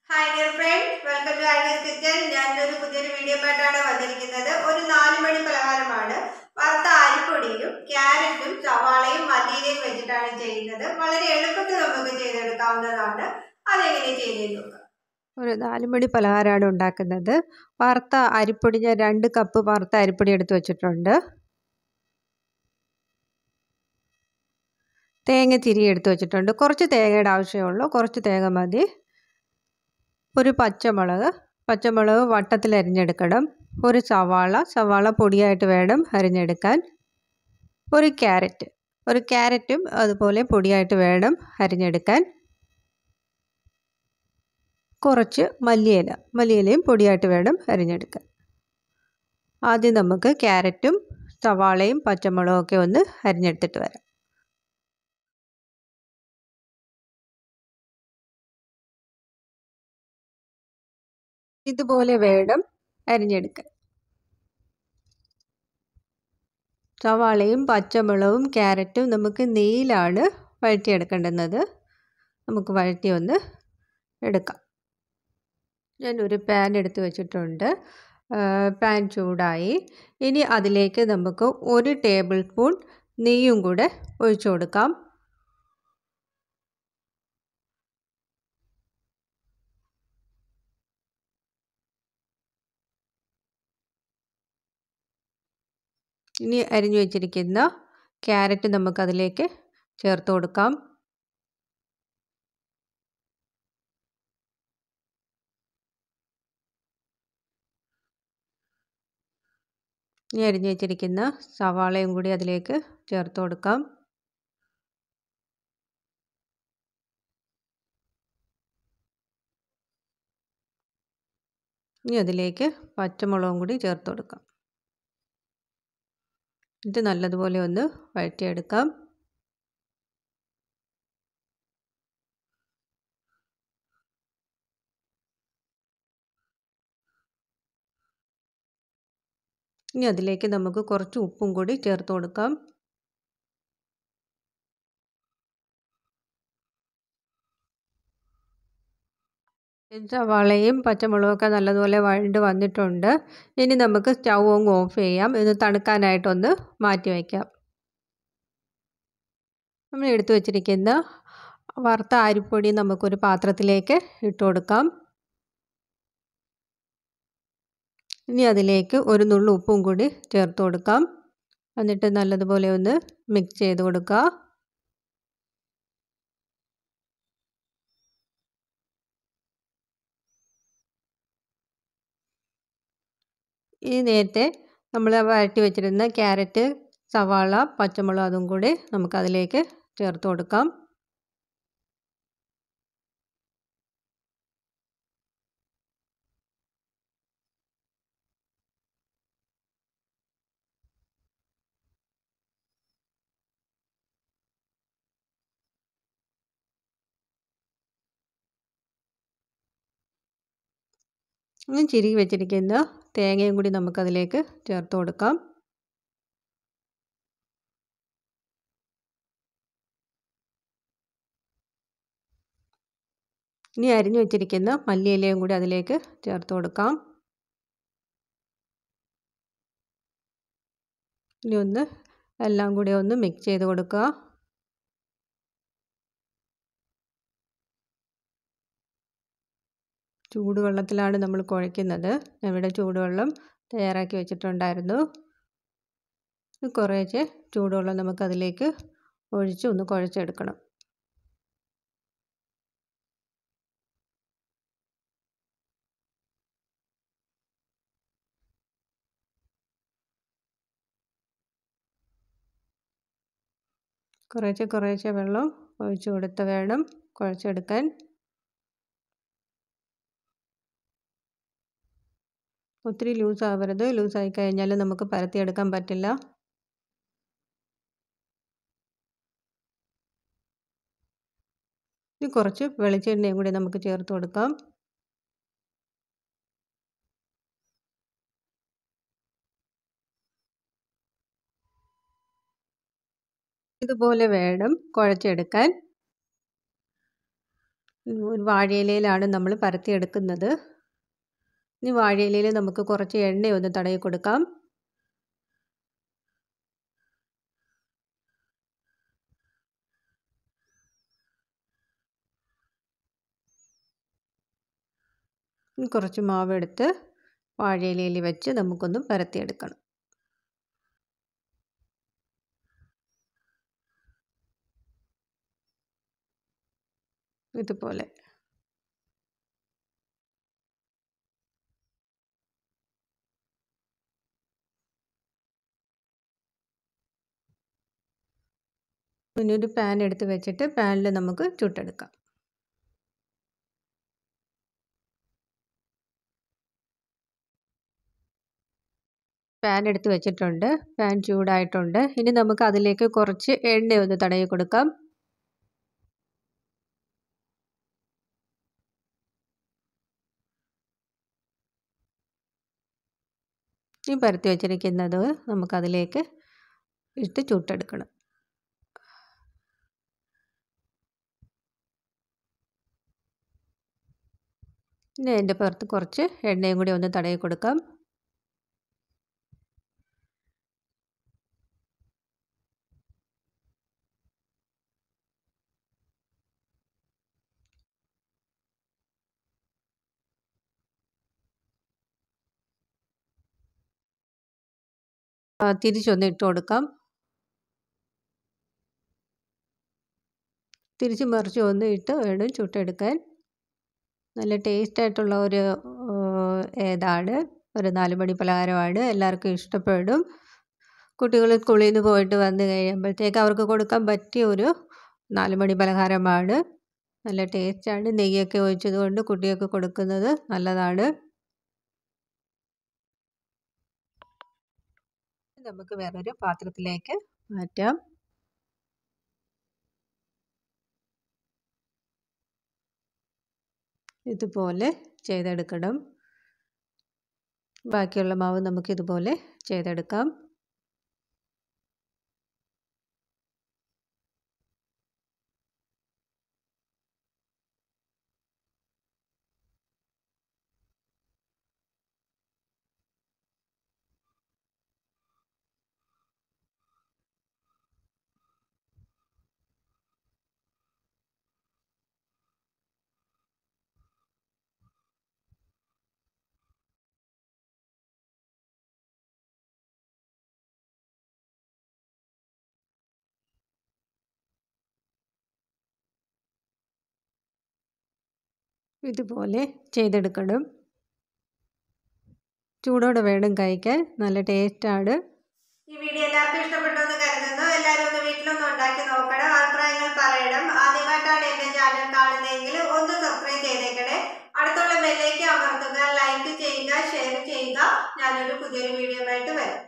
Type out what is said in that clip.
Hi dear friends, welcome to Agnes kitchen. ഞാനൊരു പുതിയൊരു video ആയിട്ടാണ് വന്നിരിക്കുന്നത്. ഒരു 4 മണി പലഹാരമാണ്. വറുത്ത അരിപ്പൊടിയും ക്യാരറ്റും സവാളയും മല്ലിയിലയും വെച്ചിട്ടാണ് ചെയ്യുന്നത്. വളരെ എളുപ്പത്തിൽ നമുക്ക് ചെയ്തെടുക്കാവുന്നതാണ്. അതെങ്ങനെ ചെയ്ത് നോക്കാം. ഒരു 4 മണി പലഹാരമാണ് ഉണ്ടാക്കുന്നത്. വറുത്ത അരിപ്പൊടി ഞാൻ 2 കപ്പ് വറുത്ത അരിപ്പൊടി എടുത്ത് വെച്ചിട്ടുണ്ട്. തേങ്ങ തിരികെ എടുത്ത് വെച്ചിട്ടുണ്ട്. കുറച്ച് തേങ്ങയുടെ ആവശ്യമുള്ളൂ, കുറച്ച് തേങ്ങ മതി. ഒരു പച്ചമുളക് വട്ടത്തിൽ അരിഞ്ഞെടുക്കണം. ഒരു സവാള പൊടിയായിട്ട് വേണം അരിഞ്ഞെടുക്കാൻ. ഒരു ക്യാരറ്റും അതുപോലെ പൊടിയായിട്ട് വേണം അരിഞ്ഞെടുക്കാൻ. കുറച്ച് മല്ലിയിലയും പൊടിയായിട്ട് വേണം അരിഞ്ഞെടുക്കാൻ. ആദ്യം നമുക്ക് ക്യാരറ്റും സവാളയും പച്ചമുളകും ഒക്കെ ഒന്ന് അരിഞ്ഞെടുത്തിട്ട് വരാം. ഇതുപോലെ വേണം അരിഞ്ഞെടുക്കാൻ. സവാളയും പച്ചമുളകും ക്യാരറ്റും നമുക്ക് നെയ്യിലാണ് വഴറ്റിയെടുക്കേണ്ടുന്നത്. നമുക്ക് വഴറ്റി ഒന്ന് എടുക്കാം. ഞാനൊരു പാൻ എടുത്ത് വെച്ചിട്ടുണ്ട്. പാൻ ചൂടായി. ഇനി അതിലേക്ക് നമുക്ക് 1 ടേബിൾ സ്പൂൺ നെയ്യും കൂടെ ഒഴിച്ചു കൊടുക്കാം. ഇനി അരിഞ്ഞു വെച്ചിരിക്കുന്ന ക്യാരറ്റ് നമുക്കതിലേക്ക് ചേർത്ത് കൊടുക്കാം. ഇനി അരിഞ്ഞു വെച്ചിരിക്കുന്ന സവാളയും കൂടി അതിലേക്ക് ചേർത്ത് കൊടുക്കാം. ഇനി അതിലേക്ക് പച്ചമുളകും കൂടി ചേർത്ത് കൊടുക്കാം. ഇത് നല്ലതുപോലെ ഒന്ന് വഴറ്റിയെടുക്കാം. ഇനി അതിലേക്ക് നമുക്ക് കുറച്ച് ഉപ്പും കൂടി ചേർത്ത് കൊടുക്കാം. സവാളയും പച്ചമുളകൊക്കെ നല്ലതുപോലെ വഴണ്ട് വന്നിട്ടുണ്ട്. ഇനി നമുക്ക് സ്റ്റൗ അങ്ങ് ഓഫ് ചെയ്യാം. ഇത് തണുക്കാനായിട്ടൊന്ന് മാറ്റി വയ്ക്കാം. നമ്മൾ എടുത്തു വച്ചിരിക്കുന്ന വറുത്ത അരിപ്പൊടി നമുക്കൊരു പാത്രത്തിലേക്ക് ഇട്ട് കൊടുക്കാം. ഇനി അതിലേക്ക് ഒരു നുള്ളു ഉപ്പും കൂടി ചേർത്ത് കൊടുക്കാം. എന്നിട്ട് നല്ലതുപോലെ ഒന്ന് മിക്സ് ചെയ്ത് കൊടുക്കുക. ഈ നേരത്തെ നമ്മൾ വഴറ്റി വെച്ചിരുന്ന ക്യാരറ്റ്, സവാള, പച്ചമുളക് അതും കൂടി നമുക്കതിലേക്ക് ചേർത്ത് കൊടുക്കാം. ഇനി ചിരകി വെച്ചിരിക്കുന്ന തേങ്ങയും കൂടി നമുക്കതിലേക്ക് ചേർത്ത് കൊടുക്കാം. ഇനി അരിഞ്ഞു വെച്ചിരിക്കുന്ന മല്ലിയിലയും കൂടി അതിലേക്ക് ചേർത്ത് കൊടുക്കാം. ഇനി എല്ലാം കൂടി ഒന്ന് മിക്സ് ചെയ്ത് കൊടുക്കുക. ചൂടുവെള്ളത്തിലാണ് നമ്മൾ കുഴയ്ക്കുന്നത്. ഇവിടെ ചൂടുവെള്ളം തയ്യാറാക്കി വെച്ചിട്ടുണ്ടായിരുന്നു. കുറേശ്ശെ ചൂടുവെള്ളം നമുക്കതിലേക്ക് ഒഴിച്ച് ഒന്ന് കുഴച്ചെടുക്കണം. കുറേശ്ശെ വെള്ളം ഒഴിച്ച് കൊടുത്ത് വേണം കുഴച്ചെടുക്കാൻ. ഒത്തിരി ലൂസാവരുത്. ലൂസായി കഴിഞ്ഞാൽ നമുക്ക് പരത്തിയെടുക്കാൻ പറ്റില്ല. ഇനി കുറച്ച് വെളിച്ചെണ്ണയും കൂടി നമുക്ക് ചേർത്ത് കൊടുക്കാം. ഇതുപോലെ വേണം കുഴച്ചെടുക്കാൻ. ഒരു വാഴയിലയിലാണ് നമ്മൾ പരത്തിയെടുക്കുന്നത്. ഇനി വാഴയിലയിൽ നമുക്ക് കുറച്ച് എണ്ണയൊന്ന് തടവി കൊടുക്കാം. കുറച്ച് മാവെടുത്ത് വാഴയിലയിൽ വെച്ച് നമുക്കൊന്ന് പരത്തിയെടുക്കണം. ഇതുപോലെ. പിന്നെ ഒരു പാൻ എടുത്ത് വെച്ചിട്ട് പാനിൽ നമുക്ക് ചുട്ടെടുക്കാം. പാൻ എടുത്ത് വെച്ചിട്ടുണ്ട്. പാൻ ചൂടായിട്ടുണ്ട്. ഇനി നമുക്ക് അതിലേക്ക് കുറച്ച് എണ്ണയൊന്ന് തടവി കൊടുക്കാം. ഈ പരത്തി വെച്ചിരിക്കുന്നത് നമുക്കതിലേക്ക് ഇട്ട് ചുട്ടെടുക്കണം. ഇനി അതിൻ്റെ പുറത്ത് കുറച്ച് എണ്ണയും കൂടി ഒന്ന് തടവി കൊടുക്കാം. തിരിച്ചൊന്ന് ഇട്ട് കൊടുക്കാം. തിരിച്ച് മറിച്ച് ഒന്ന് ഇട്ട് വേണം ചുട്ടെടുക്കാൻ. നല്ല ടേസ്റ്റായിട്ടുള്ള ഒരു ഒരു 4 മണി പലഹാരമാണ്. എല്ലാവർക്കും ഇഷ്ടപ്പെടും. കുട്ടികൾ സ്കൂളിൽ നിന്ന് പോയിട്ട് വന്ന് കഴിയുമ്പോഴത്തേക്ക് അവർക്ക് കൊടുക്കാൻ പറ്റിയ ഒരു 4 മണി പലഹാരമാണ്. നല്ല ടേസ്റ്റാണ്. നെയ്യൊക്കെ ഒഴിച്ചതുകൊണ്ട് കുട്ടികൾക്ക് കൊടുക്കുന്നത് നല്ലതാണ്. നമുക്ക് വേറൊരു പാത്രത്തിലേക്ക് മാറ്റാം. ഇതുപോലെ ചെയ്തെടുക്കണം. ബാക്കിയുള്ള മാവ് നമുക്ക് ഇതുപോലെ ചെയ്തെടുക്കാം. ഇതുപോലെ ചെയ്തെടുക്കണം. ചൂടോടെ വേണം കഴിക്കാൻ. നല്ല ടേസ്റ്റാണ്. ഈ വീഡിയോ എല്ലാവർക്കും ഇഷ്ടപ്പെട്ടു എന്ന് കരുതുന്നു. എല്ലാവരും ഒന്ന് വീട്ടിലൊന്ന് ഉണ്ടാക്കി നോക്കണം. അഭിപ്രായങ്ങൾ പറയണം. ആദ്യമായിട്ടാണ് എന്റെ ചാനൽ കാണുന്നതെങ്കിൽ ഒന്ന് സബ്സ്ക്രൈബ് ചെയ്തേക്കണേ. അടുത്തുള്ള ബെല്ലേക്ക് അമർത്തുക, ലൈക്ക് ചെയ്യുക, ഷെയർ ചെയ്യുക. ഞാനൊരു പുതിയൊരു വീഡിയോ ആയിട്ട് വരാം.